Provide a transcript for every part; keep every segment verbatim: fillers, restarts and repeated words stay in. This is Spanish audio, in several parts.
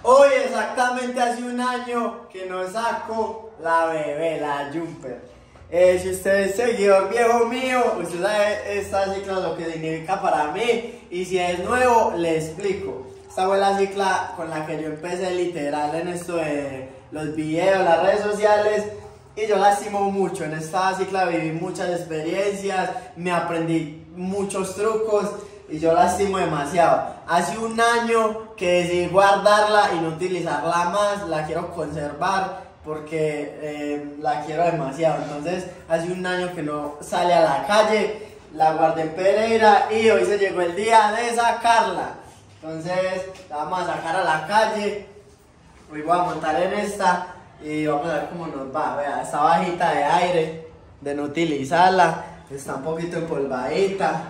Hoy exactamente hace un año que no saco la bebé, la Jumper. Eh, si usted es seguidor viejo mío, usted sabe esta cicla lo que significa para mí. Y si es nuevo, le explico. Esta fue la cicla con la que yo empecé literal en esto de los videos, las redes sociales. Y yo la estimo mucho. En esta cicla viví muchas experiencias, me aprendí muchos trucos. Y yo la estimo demasiado. Hace un año que decidí guardarla y no utilizarla más. La quiero conservar porque eh, la quiero demasiado. Entonces hace un año que no sale a la calle. La guardé en Pereira y hoy se llegó el día de sacarla. Entonces la vamos a sacar a la calle. Hoy voy a montar en esta y vamos a ver cómo nos va. Vea, está bajita de aire de no utilizarla. Está un poquito empolvadita.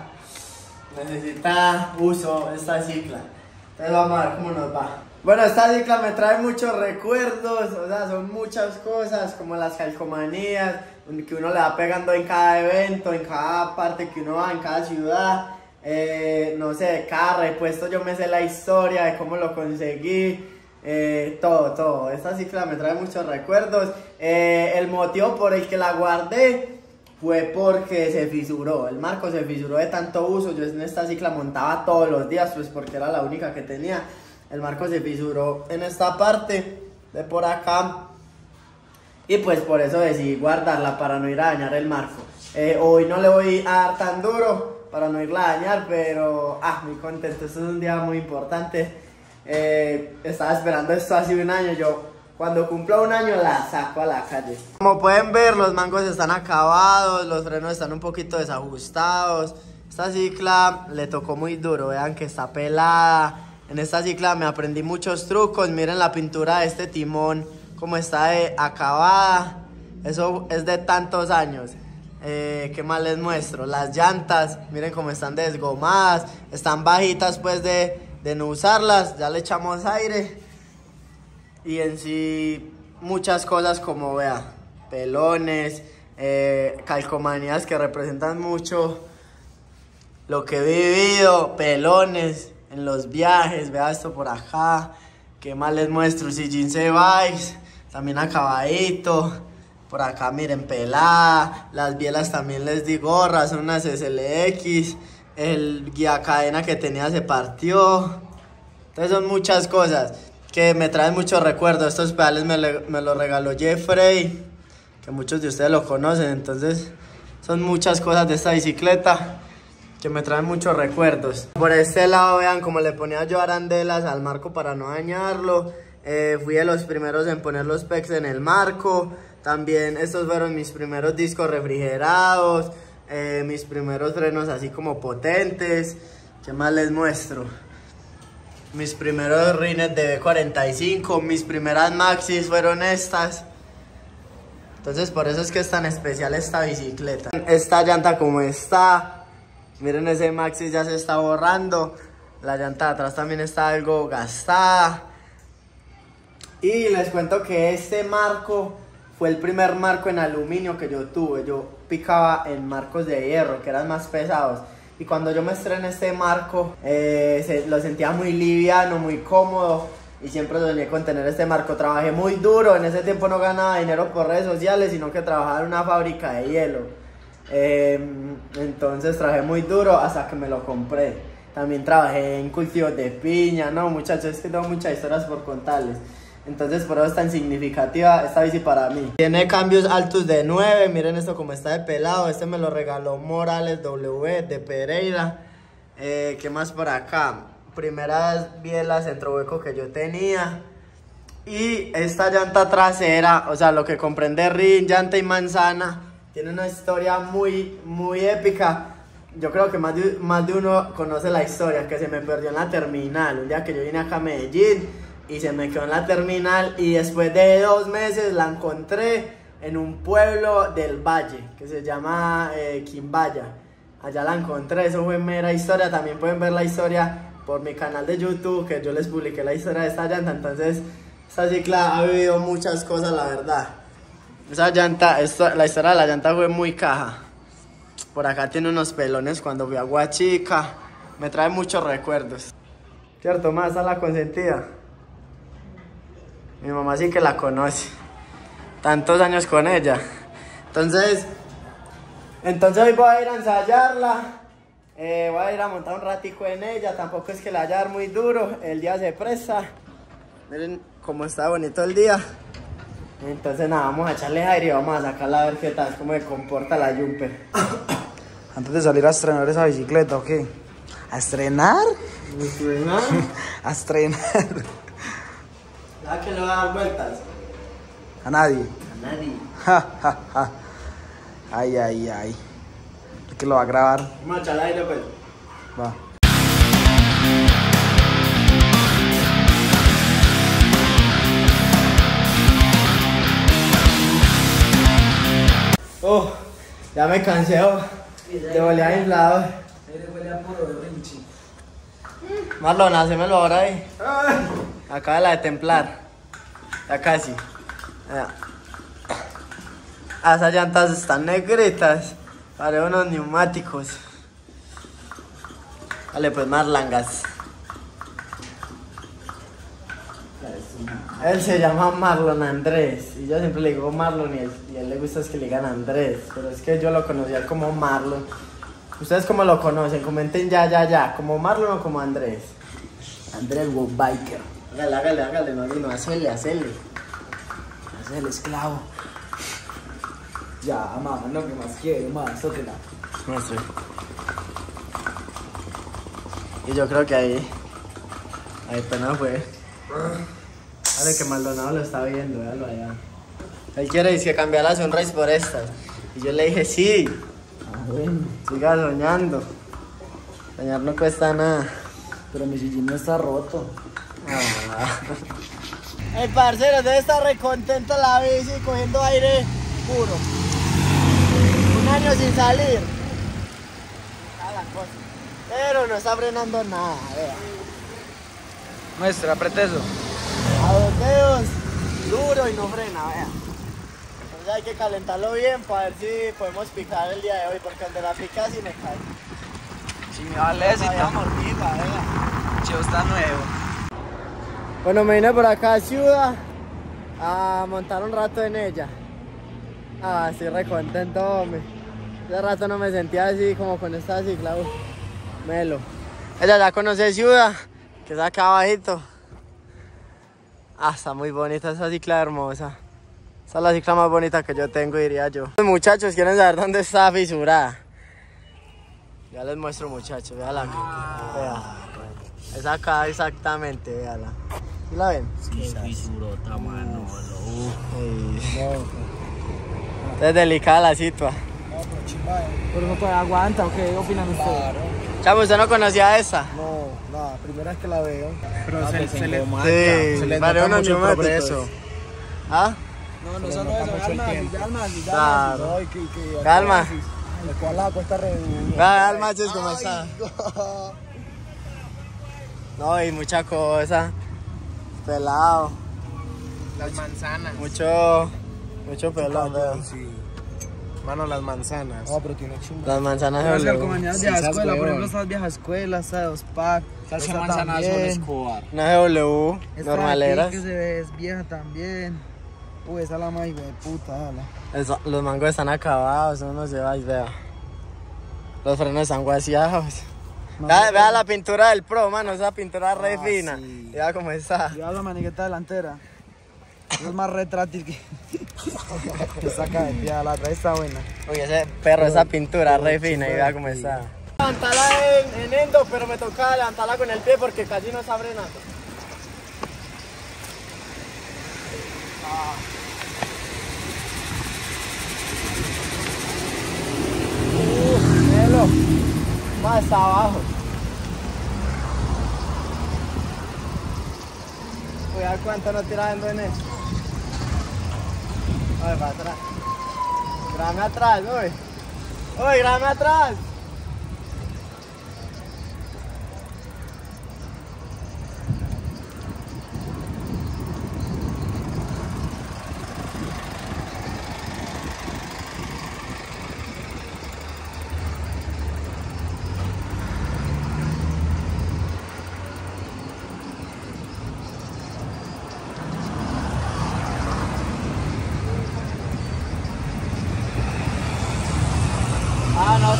Necesita uso esta cicla. Entonces vamos a ver cómo nos va. Bueno, esta cicla me trae muchos recuerdos. O sea, son muchas cosas como las calcomanías que uno le va pegando en cada evento, en cada parte que uno va, en cada ciudad. eh, No sé, de cada repuesto yo me sé la historia de cómo lo conseguí. eh, Todo, todo. Esta cicla me trae muchos recuerdos. eh, El motivo por el que la guardé fue porque se fisuró, el marco se fisuró de tanto uso. Yo en esta cicla montaba todos los días, pues porque era la única que tenía. El marco se fisuró en esta parte de por acá y pues por eso decidí guardarla para no ir a dañar el marco. eh, Hoy no le voy a dar tan duro para no irla a dañar, pero ah, muy contento. Esto es un día muy importante. eh, Estaba esperando esto hace un año. Yo cuando cumplo un año la saco a la calle. Como pueden ver, los mangos están acabados, los frenos están un poquito desajustados. Esta cicla le tocó muy duro, vean que está pelada. En esta cicla me aprendí muchos trucos. Miren la pintura de este timón, como está de acabada. Eso es de tantos años. Eh, ¿Qué más les muestro? Las llantas, miren cómo están desgomadas. Están bajitas pues de, de no usarlas. Ya le echamos aire. Y en sí muchas cosas como vea, pelones, eh, calcomanías que representan mucho lo que he vivido, pelones en los viajes. Vea esto por acá, que más les muestro, sillín Cebais, también acabadito. Por acá miren, pelada, las bielas también les di gorras, son unas S L X, el guía cadena que tenía se partió. Entonces son muchas cosas que me traen muchos recuerdos. Estos pedales me, le, me los regaló Jeffrey, que muchos de ustedes lo conocen. Entonces son muchas cosas de esta bicicleta que me traen muchos recuerdos. Por este lado vean como le ponía yo arandelas al marco para no dañarlo. eh, Fui de los primeros en poner los pegs en el marco. También estos fueron mis primeros discos refrigerados, eh, mis primeros frenos así como potentes. ¿Qué más les muestro? Mis primeros rines de B cuarenta y cinco, mis primeras maxis fueron estas. Entonces por eso es que es tan especial esta bicicleta. Esta llanta como está, miren, ese maxis ya se está borrando. La llanta de atrás también está algo gastada. Y les cuento que este marco fue el primer marco en aluminio que yo tuve. Yo picaba en marcos de hierro, que eran más pesados. Y cuando yo me estrené este marco, eh, se, lo sentía muy liviano, muy cómodo. Y siempre soñé con tener este marco. Trabajé muy duro. En ese tiempo no ganaba dinero por redes sociales, sino que trabajaba en una fábrica de hielo. Eh, entonces trabajé muy duro hasta que me lo compré. También trabajé en cultivos de piña. No, muchachos, es que tengo muchas historias por contarles. Entonces por eso es tan significativa esta bici para mí. Tiene cambios altos de nueve, miren esto como está de pelado. Este me lo regaló Morales W de Pereira. eh, ¿Qué más por acá? Primeras bielas centro hueco que yo tenía. Y esta llanta trasera, o sea lo que comprende rin, llanta y manzana, tiene una historia muy, muy épica. Yo creo que más de, más de uno conoce la historia, que se me perdió en la terminal. Un día que yo vine acá a Medellín y se me quedó en la terminal, y después de dos meses la encontré en un pueblo del valle que se llama eh, Quimbaya. Allá la encontré, eso fue mera historia. También pueden ver la historia por mi canal de YouTube, que yo les publiqué la historia de esta llanta. Entonces esta cicla ha vivido muchas cosas, la verdad. Esa llanta, esto, la historia de la llanta fue muy caja. Por acá tiene unos pelones cuando fui a Guachica. Me trae muchos recuerdos. ¿Cierto, más? Esa es la consentida. Mi mamá sí que la conoce. Tantos años con ella. Entonces, entonces hoy voy a ir a ensayarla. Eh, voy a ir a montar un ratico en ella. Tampoco es que la vaya a dar muy duro. El día se presta. Miren cómo está bonito el día. Entonces nada, vamos a echarle aire y vamos a sacarla a ver qué tal, cómo se comporta la Jumper. Antes de salir a estrenar esa bicicleta, ¿o qué? ¿A estrenar? ¿A estrenar? A estrenar. ¿A que le va a dar vueltas? A nadie. A nadie. Ja, ja, ja. Ay, ay, ay. ¿El que lo va a grabar? Vamos a echarle aire pues. Va. Oh, ya me cansé oh, de volear inflado. Marlon, hacémelo ahora ahí. Acaba la de templar. Ya casi. Ah, esas llantas están negritas. Parecen unos neumáticos. Vale, pues más langas. Él se llama Marlon Andrés. Y yo siempre le digo Marlon y, él, y a él le gusta es que le digan Andrés. Pero es que yo lo conocía como Marlon. ¿Ustedes cómo lo conocen? Comenten ya, ya, ya. ¿Como Marlon o como Andrés? Andrés Biker. Hágale, hágale, hágale, no, no, hacele, hacele. Ese es el esclavo. Ya, mamá, no que más quiere, más, tóquela. No sé. Y yo creo que ahí. Ahí pena fue. Vale, que Maldonado lo está viendo, véalo allá. Él quiere decir que cambiar la Sunrise por estas. Y yo le dije, sí. Ah, bueno. Siga soñando. Soñar no cuesta nada. Pero mi sillín no está roto. Ah. El parcero debe estar re contento la bici cogiendo aire puro. Un año sin salir. Está la cosa. Pero no está frenando nada, vea. Muestra, apriete eso. A dos dedos, duro y no frena, vea. Entonces hay que calentarlo bien para ver si podemos picar el día de hoy, porque el de la pica sí me cae. Sí, me vale ese. Vaya mordida, vea. Chivo está nuevo. Bueno, me vine por acá a Ciudad a montar un rato en ella. Ah, estoy re contento, hombre. Hace rato no me sentía así como con esta cicla. Uh, melo. Ella ya conoce Ciudad, que es acá abajito. Ah, está muy bonita esa cicla, hermosa. Esa es la cicla más bonita que yo tengo, diría yo. Los muchachos quieren saber dónde está fisurada. Ya les muestro, muchachos, véala. Vea. Es acá exactamente, véala. ¿Sí la ven? Sí, fisurota, mano. Es delicada la situa. Pero no todavía aguanta, ¿o qué opinan ustedes? Claro. Chavo, ¿usted no conocía esa? No, la primera vez que la veo. Pero Ah, se, que se, se le engoma, se sí, le vale, nota unos mucho el neumáticos. progreso. ¿Ah? No, no, eso no es calma, calma, Claro. calma. Que, que, Calma. El cual la cuesta re... Vea al machos cómo está. No, y mucha cosa. Pelado. Las manzanas. Mucho, mucho pelado, veo. Sí. Mano, las manzanas. No, pero tiene chumba. Las manzanas Pero de es que como W. mañana Sí, vieja esas escuela, por huevón. ejemplo, estas viejas escuelas, esa de dos pack. Esas esa manzanas son también. Escobar. Una G W, Esta normaleras. aquí que se ve es vieja también. Uy, esa es la más hijo de puta, dale. Eso, los mangos están acabados, uno no se va y vea. Los frenos están guaseados. Vea, vea la pintura del Pro, mano, esa pintura re Ah, fina. sí. Vea cómo está. Cuidado la maniqueta delantera. Eso es más retráctil que... que saca de pie, la otra está buena. Uy, ese perro, esa pintura re fina y vea cómo está. Levantarla en, en endo, pero me toca levantarla con el pie porque casi no está frenando. Ah. Uh, velo. Más abajo. Cuidado cuánto no tirando en eso. Oye, para atrás. Grame atrás, oye. Oye, grame atrás.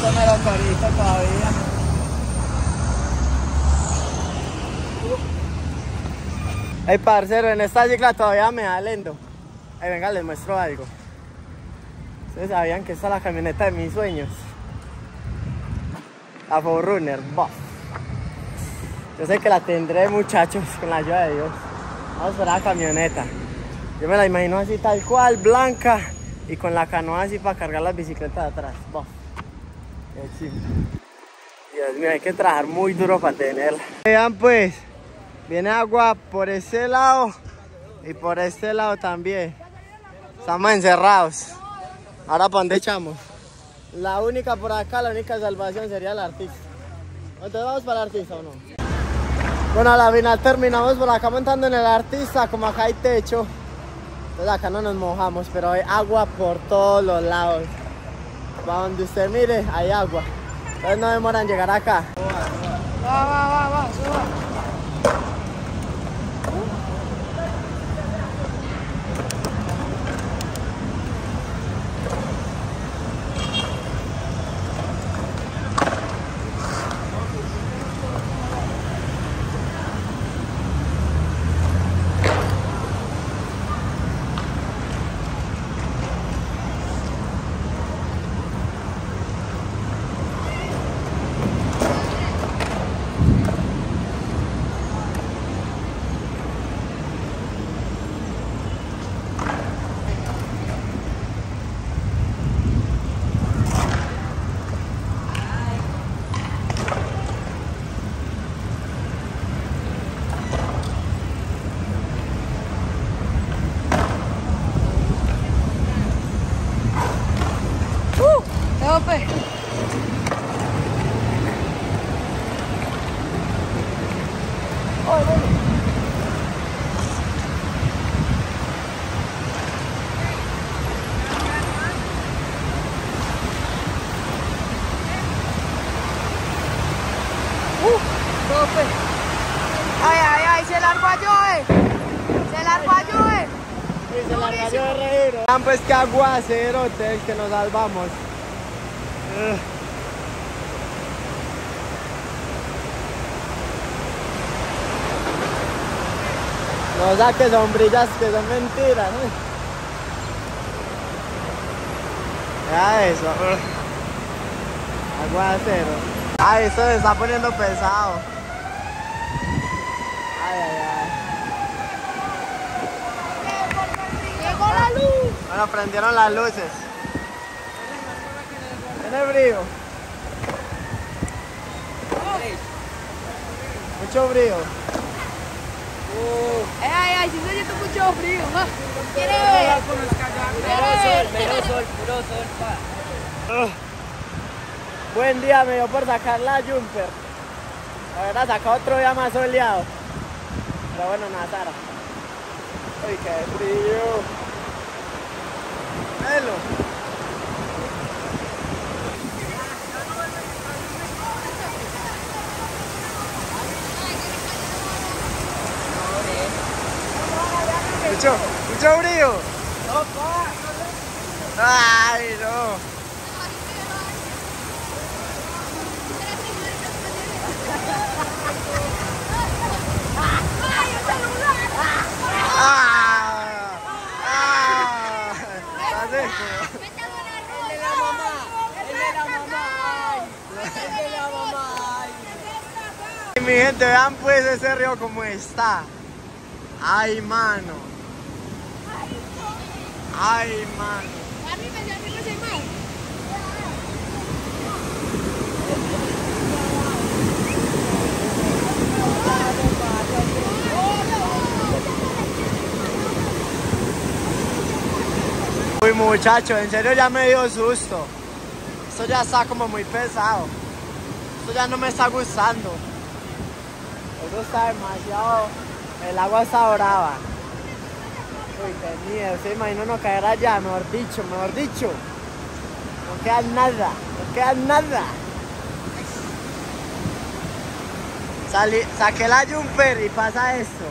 Esto me lo corito todavía. Ey, parcero, en esta cicla todavía me da lento. Ey, venga, les muestro algo. Ustedes sabían que esta es la camioneta de mis sueños. La cuatro runner, bof. Yo sé que la tendré, muchachos, con la ayuda de Dios. Vamos por la camioneta. Yo me la imagino así tal cual, blanca, y con la canoa así para cargar las bicicletas de atrás. Bof. Qué chido. Dios mío, hay que trabajar muy duro para tenerla. Vean pues, viene agua por este lado y por este lado también. Estamos encerrados. Ahora, ¿para dónde echamos? La única por acá, la única salvación sería el artista. Entonces, ¿vamos para el artista o no? Bueno, a la final terminamos por acá montando en el artista. Como acá hay techo, entonces acá no nos mojamos, pero hay agua por todos los lados. Para donde usted mire, hay agua. Entonces no demoran llegar acá. Va, va, va, va, suba. Tope. Uh, tope. Ay, ay, ay, se largó a llover. Se largó a llover. Sí, se largó a llover. Vean pues qué aguacero, el que nos salvamos. Uh. No saques sombrillas que son mentiras, ¿no? Ya eso. Uh. Aguacero. Ay, esto se está poniendo pesado. Ay, ay, ay. Llegó la luz. Bueno, prendieron las luces. Tiene frío. Mucho frío. Uh. Ay, ay, ay, si se siente mucho frío. ¿No? ¿Quiere ver? Mero sol, puro sol, pa. Uh. Buen día me dio por sacar la Jumper. Ahora saca otro día más soleado. Pero bueno, Nazara. Uy, qué frío. Velo. Mucho, mucho frío. Ay, no. Ah, ah, está seco. El de la mamá, el de la mamá, ay, el de la mamá, ay. Mi gente, vean pues ese río como está. Ay, mano. Ay, mano. Arriba, arriba, se más. Uy, muchacho, en serio ya me dio susto. Esto ya está como muy pesado. Esto ya no me está gustando. Esto está demasiado. El agua está brava. Uy, qué miedo. Se imagina no caer allá, mejor dicho, mejor dicho. No queda nada, no queda nada. Salí, saqué la Jumper y pasa esto.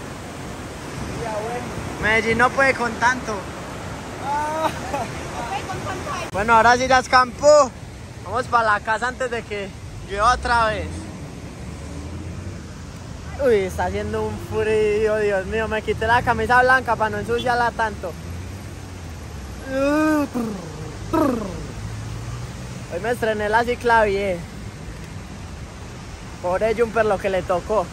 Medellín no puede con tanto. Bueno, ahora sí ya escampó. Vamos para la casa antes de que llueva otra vez. Uy, está haciendo un frío, Dios mío. Me quité la camisa blanca para no ensuciarla tanto. Hoy me estrené la ciclavie. Pobre Jumper lo que le tocó.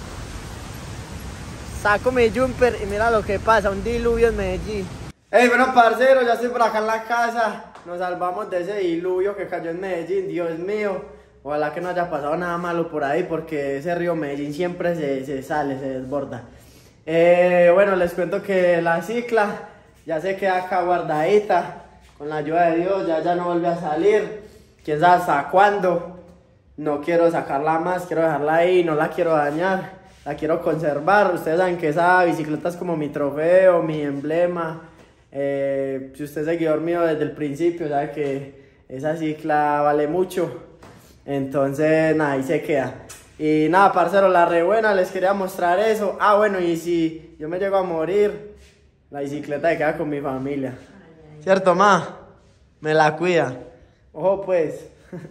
Saco mi Jumper y mira lo que pasa, un diluvio en Medellín. Ey, bueno, parcero, ya estoy por acá en la casa. Nos salvamos de ese diluvio que cayó en Medellín, Dios mío. Ojalá que no haya pasado nada malo por ahí, porque ese río Medellín siempre se, se sale, se desborda. Eh, bueno, les cuento que la cicla ya se queda acá guardadita. Con la ayuda de Dios, ya, ya no vuelve a salir. Quién sabe hasta cuándo. No quiero sacarla más, quiero dejarla ahí, no la quiero dañar. La quiero conservar. Ustedes saben que esa bicicleta es como mi trofeo, mi emblema. Eh, si usted es seguidor mío desde el principio, sabe que esa cicla vale mucho. Entonces, nada, ahí se queda. Y nada, parcero, la re buena, les quería mostrar eso. Ah, bueno, y si yo me llego a morir, la bicicleta se queda con mi familia. ¿Cierto, ma? Me la cuida. Ojo, pues.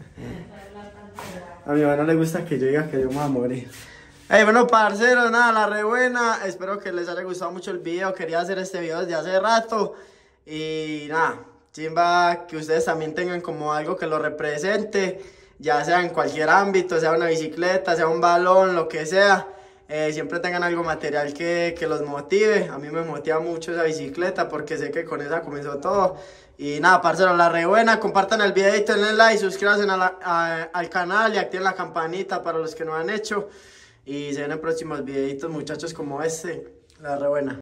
A mi mamá no le gusta que yo diga que yo me voy a morir. Hey, bueno, parceros, nada, la re buena. Espero que les haya gustado mucho el video. Quería hacer este video desde hace rato. Y nada, chimba que ustedes también tengan como algo que lo represente. Ya sea en cualquier ámbito, sea una bicicleta, sea un balón, lo que sea. Eh, siempre tengan algo material que, que los motive. A mí me motiva mucho esa bicicleta porque sé que con esa comenzó todo. Y nada, parceros, la re buena. Compartan el videito, denle like, suscríbanse a la, a, al canal y activen la campanita para los que no han hecho. Y se ven en próximos videitos, muchachos, como este. La re buena.